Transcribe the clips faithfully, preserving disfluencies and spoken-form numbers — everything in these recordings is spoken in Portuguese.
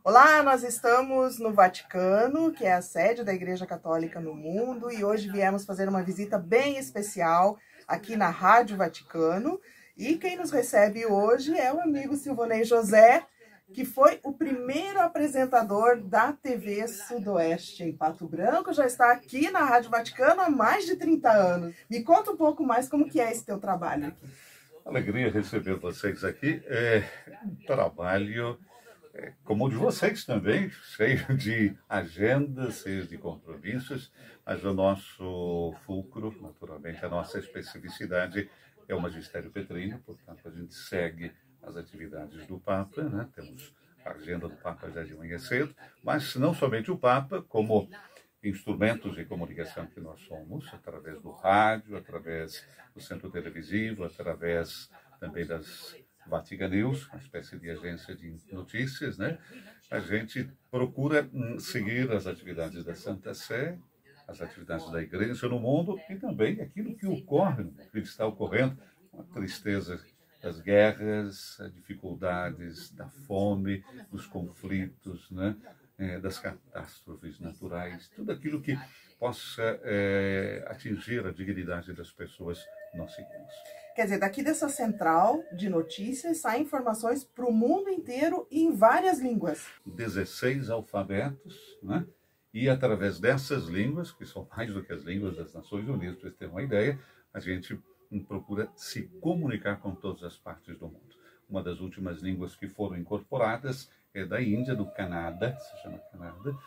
Olá, nós estamos no Vaticano, que é a sede da Igreja Católica no mundo, e hoje viemos fazer uma visita bem especial aqui na Rádio Vaticano. E quem nos recebe hoje é o amigo Silvonei José, que foi o primeiro apresentador da T V Sudoeste em Pato Branco, já está aqui na Rádio Vaticano há mais de trinta anos. Me conta um pouco mais como que é esse teu trabalho aqui. Alegria receber vocês aqui. É um trabalho é, como o de vocês também, cheio de agendas, cheio de compromissos, mas o nosso fulcro, naturalmente, a nossa especificidade é o magistério petrino, portanto a gente segue as atividades do Papa, né? Temos a agenda do Papa já de manhã cedo, mas não somente o Papa, como instrumentos de comunicação que nós somos, através do rádio, através do centro televisivo, através também das Vatican News, uma espécie de agência de notícias, né? A gente procura seguir as atividades da Santa Sé, as atividades da Igreja no mundo e também aquilo que ocorre, que está ocorrendo, com a tristeza das guerras, as dificuldades, da fome, dos conflitos, né? É, das catástrofes naturais, tudo aquilo que possa é, atingir a dignidade das pessoas, nós seguimos. Quer dizer, daqui dessa central de notícias saem informações para o mundo inteiro e em várias línguas. dezesseis alfabetos, né? E através dessas línguas, que são mais do que as línguas das Nações Unidas, para você ter uma ideia, a gente procura se comunicar com todas as partes do mundo. Uma das últimas línguas que foram incorporadas é da Índia, do Canadá, se chama Canadá,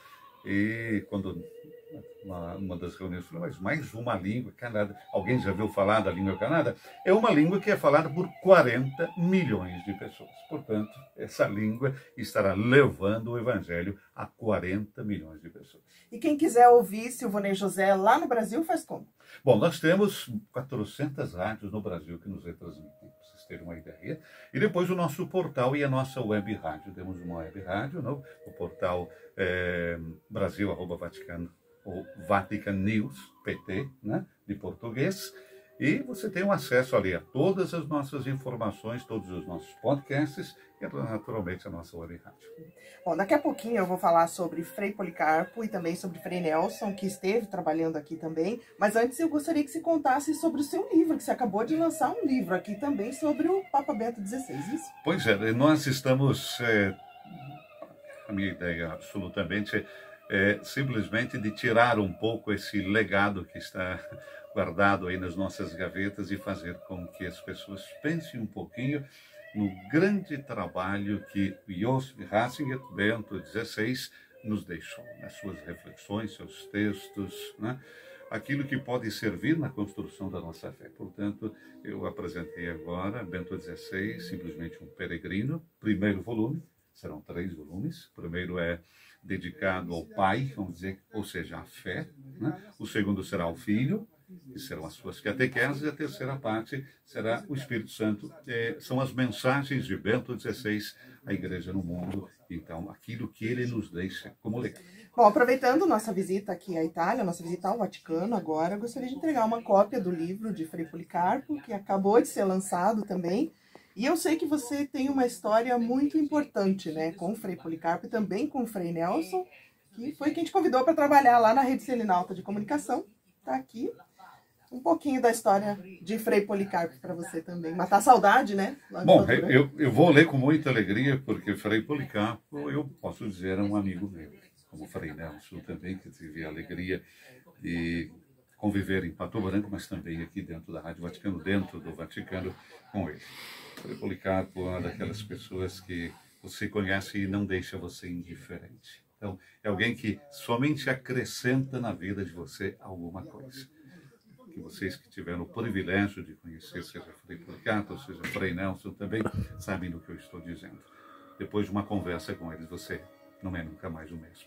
e quando uma, uma das reuniões falou, mas mais uma língua, Canadá, alguém já viu falar da língua Canadá? É uma língua que é falada por quarenta milhões de pessoas, portanto, essa língua estará levando o evangelho a quarenta milhões de pessoas. E quem quiser ouvir Silvonei José lá no Brasil, faz como? Bom, nós temos quatrocentas rádios no Brasil que nos retransmitem, para vocês terem uma ideia. E depois o nosso portal e a nossa web rádio. Temos uma web rádio, não? O portal é, Brasil, arroba Vaticano, ou Vatican News, P T, né? De português. E você tem um acesso ali a todas as nossas informações, todos os nossos podcasts e, naturalmente, a nossa web rádio. Bom, daqui a pouquinho eu vou falar sobre Frei Policarpo e também sobre Frei Nelson, que esteve trabalhando aqui também. Mas antes eu gostaria que você contasse sobre o seu livro, que você acabou de lançar um livro aqui também sobre o Papa Bento dezesseis, isso? Pois é, nós estamos... É, a minha ideia absolutamente é simplesmente de tirar um pouco esse legado que está guardado aí nas nossas gavetas e fazer com que as pessoas pensem um pouquinho no grande trabalho que Joseph Ratzinger, Bento dezesseis, nos deixou, nas suas reflexões, seus textos, né? Aquilo que pode servir na construção da nossa fé. Portanto, eu apresentei agora Bento dezesseis, simplesmente um peregrino, primeiro volume, serão três volumes. O primeiro é dedicado ao Pai, vamos dizer, ou seja, à fé, né? O segundo será ao Filho, que serão as suas catequeses, e a terceira parte será o Espírito Santo. É, são as mensagens de Bento dezesseis à Igreja no mundo, então, aquilo que ele nos deixa como legado. Bom, aproveitando nossa visita aqui à Itália, nossa visita ao Vaticano agora, eu gostaria de entregar uma cópia do livro de Frei Policarpo, que acabou de ser lançado também. E eu sei que você tem uma história muito importante, né, com o Frei Policarpo e também com o Frei Nelson, que foi quem te convidou para trabalhar lá na Rede Selinalta de Comunicação. Está aqui um pouquinho da história de Frei Policarpo para você também. Matar a saudade, né? Bom, eu, eu vou ler com muita alegria, porque Frei Policarpo, eu posso dizer, é um amigo meu. Como Frei Nelson também, que tive a alegria de conviver em Pato Branco, mas também aqui dentro da Rádio Vaticano, dentro do Vaticano, com ele. Frei Policarpo é uma daquelas pessoas que você conhece e não deixa você indiferente. Então, é alguém que somente acrescenta na vida de você alguma coisa. Que vocês que tiveram o privilégio de conhecer, seja Frei Policarpo, seja Frei Nelson também, sabem do que eu estou dizendo. Depois de uma conversa com eles, você não é nunca mais o mesmo.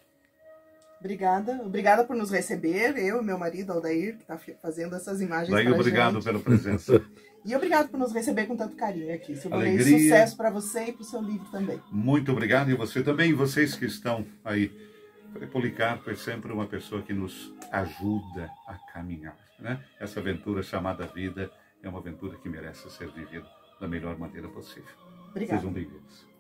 Obrigada. Obrigada por nos receber, eu e meu marido, Aldair, que está fazendo essas imagens para a gente. Obrigado pela presença. E obrigado por nos receber com tanto carinho aqui. Silvonei, Alegria. Sucesso para você e para o seu livro também. Muito obrigado. E você também, vocês que estão aí. Frei Policarpo é sempre uma pessoa que nos ajuda a caminhar, né? Essa aventura chamada vida é uma aventura que merece ser vivida da melhor maneira possível. Obrigada. Sejam bem-vindos.